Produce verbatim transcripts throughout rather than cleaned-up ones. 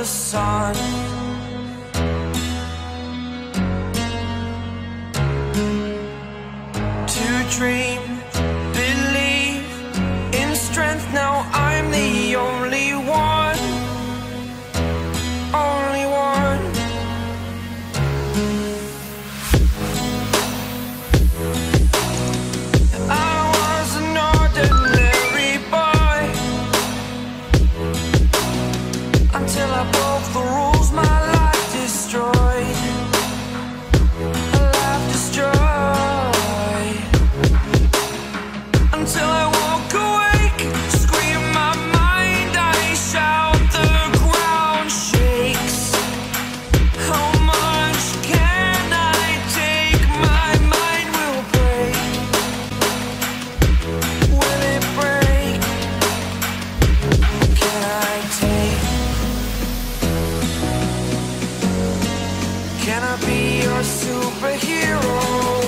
sun. To dream, believe in strength. Now I'm the only one, only one. I was an ordinary boy until I broke the rules. My life destroyed, a life destroyed. Until I walk awake, scream my mind, I shout, the ground shakes. How much can I take? My mind will break. Will it break? Can I take? Can I be your superhero?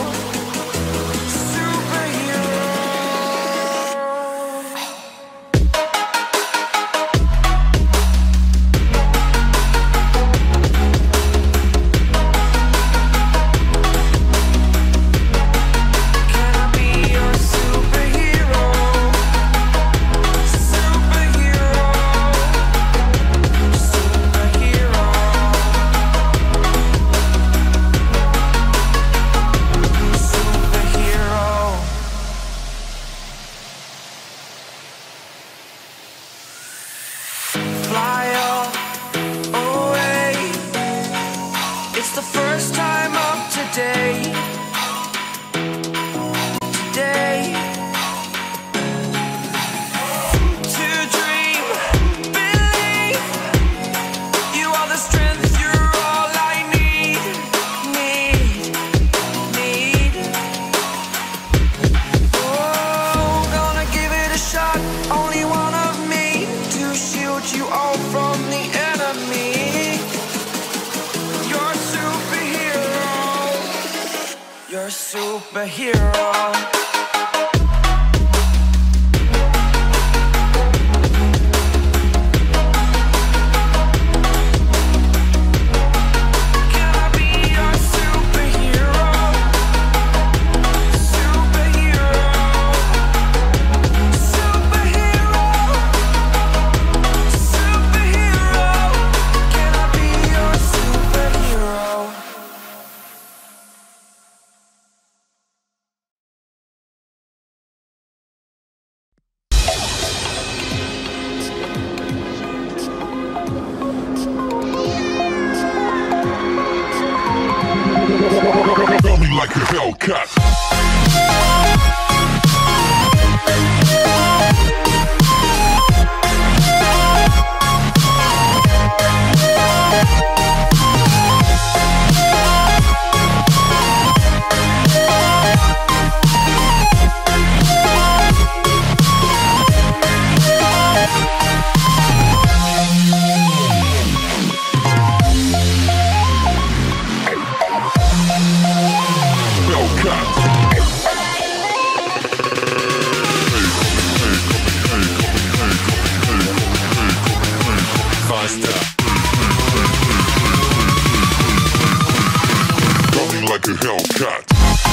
Fly away. It's the first time of today. Today. To dream, believe. You are the strength, you're all I need. Need, need. Oh, gonna give it a shot. Only one of me to shield you all from the enemy. You're a superhero. You're a superhero. Can I be your superhero? Superhero. Superhero. Superhero. Can I be your superhero? Feel me like a Hellcat. Running like a Hellcat.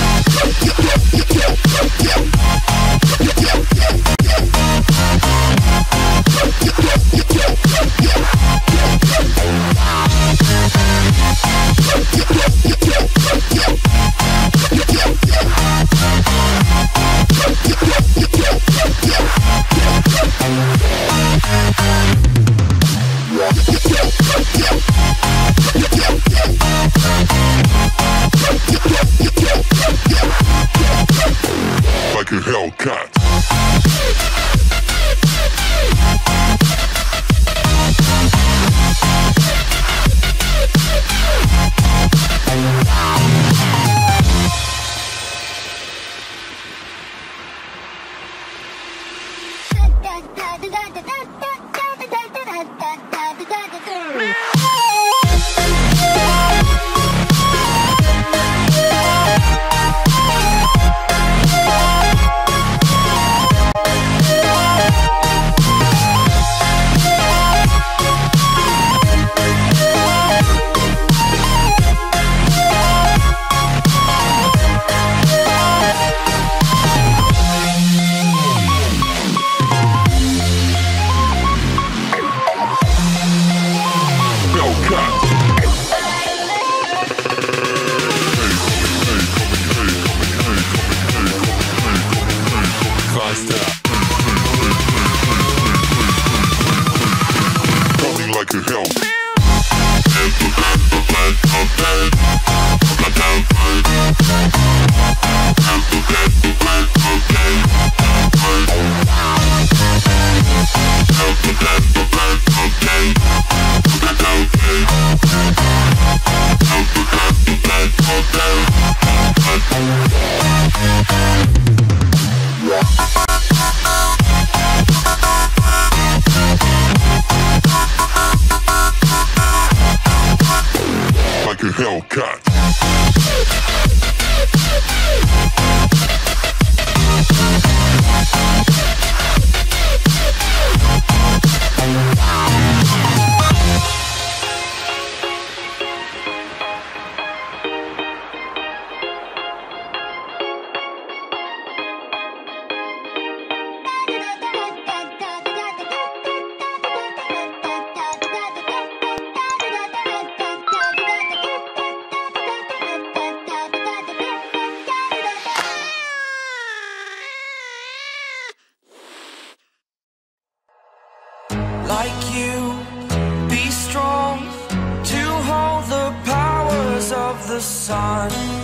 Like a Hellcat. stop. Party like a hell. Like a Hellcat. Like you, be strong to hold the powers of the sun.